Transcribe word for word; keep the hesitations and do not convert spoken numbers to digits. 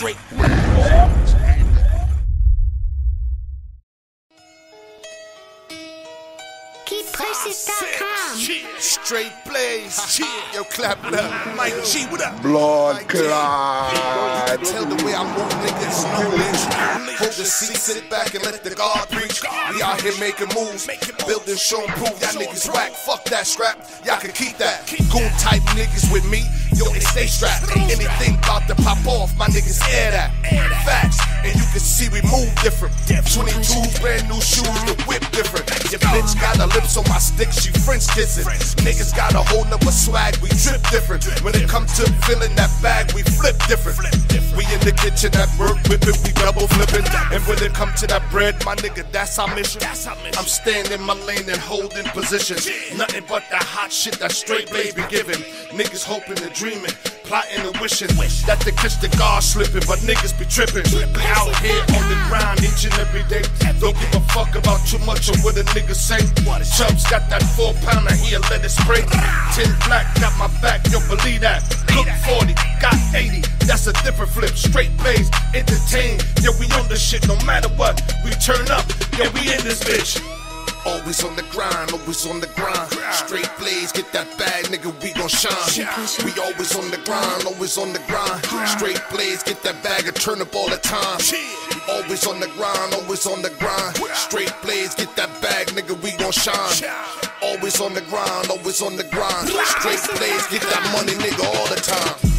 Straight. keep places dot com. Str eight blaze. Yo, clap it up. Mike G, what up? Blood clot. Tell the way I move, niggas, no lynch. Hold the seat, sit back and let the God preach. We out here making moves, building, show and prove. Y'all niggas whack, fuck that scrap. Y'all can keep that. Goon type niggas with me, yo, they stay strapped. Anything about to pop off, my niggas air that. Facts, and you can see we move different. twenty-twos, brand new shoes, the whip different. Your bitch got her lips on my stick, she French kissing. Niggas got a whole nother swag, we drip different. When it comes to filling that bag, we flip different. We in the kitchen at work whipping, we double flipping. And when it comes to that bread, my nigga, that's our mission. I'm staying in my lane and holding position. Nothing but that hot shit that Str eight blaze be giving. Niggas hoping and dreaming, plotting and wishing that they catch the guard slipping, but niggas be tripping. We out here on the grind each and every day. Don't give a fuck about too much of what a nigga say. Chubbs got that four pounder here, let it spray. Ten black got my back, yo, believe that. Cook forty, got eighty, that's a different flip. Str eight blaze, entertain, yeah, we on this shit no matter what. We turn up, yeah, we in this bitch. Always on the grind, always on the grind. Str eight blaze, get that bag, nigga, we gon' shine. We always on the grind, always on the grind. Str eight blaze, get that bag and turn up all the time. Always on the grind, always on the grind. Str eight blaze, get that bag, nigga, we gon' shine. Always on the grind, always on the grind. Str eight blaze, get that money, nigga, all the time.